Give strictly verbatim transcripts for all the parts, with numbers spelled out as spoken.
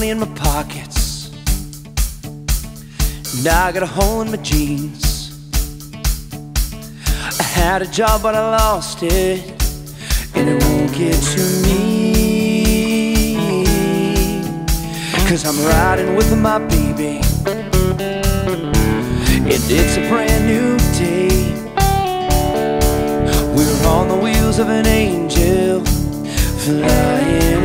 money in my pockets, and I got a hole in my jeans. I had a job but I lost it, and it won't get to me, 'cause I'm riding with my baby, and it's a brand new day. We're on the wheels of an angel, flying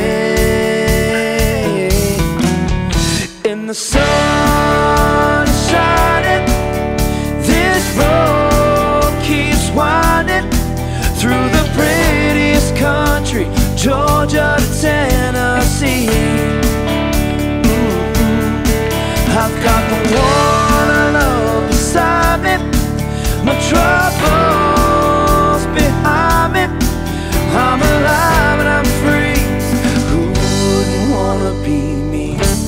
away. In the sun is shining, this road keeps winding through the prettiest country, Georgia to Tennessee. Mm-hmm. I've got the one I love beside me, my troubles behind me. I'm alive and I'm free. Who wouldn't wanna be me?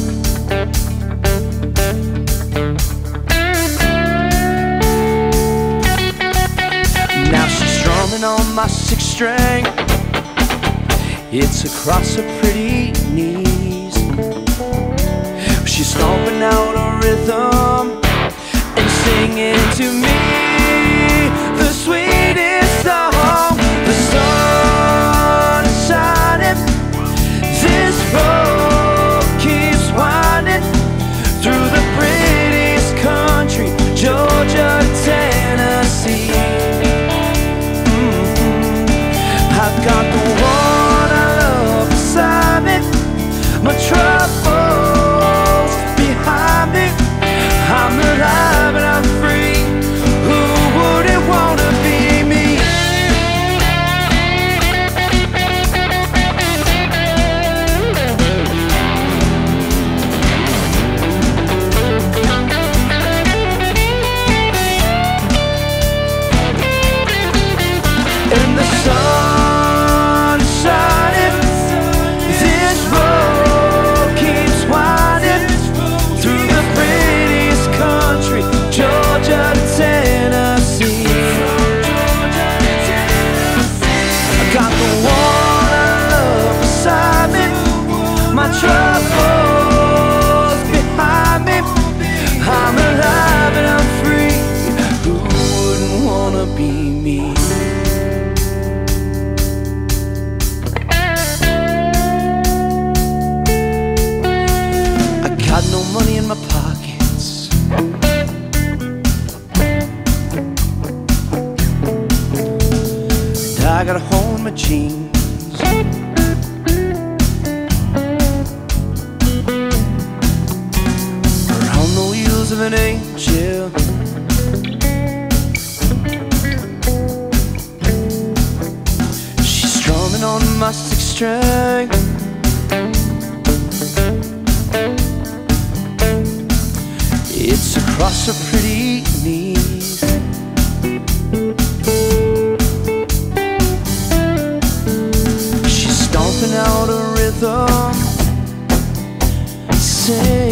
Now she's strumming on my six string, it's across her pretty knees. She's stomping out a rhythm and singing to me the sweetest song. The sun is shining, this road keeps winding through the prettiest country, Georgia to Tennessee. Mm-hmm. I've got the one I love beside me, my troubles behind me. I'm alive and I'm free. Who wouldn't wanna be me? And the sun is shining, this road keeps winding through the prettiest country, Georgia to Tennessee. I got the one I love beside me, my troubles behind me. I'm alive and I'm free. Who wouldn't wanna be me? I got no money in my pockets, and I got a hole in my jeans. We're on the wheels of an angel, she's strumming on my six string. It's across her pretty knees. She's stomping out a rhythm, singing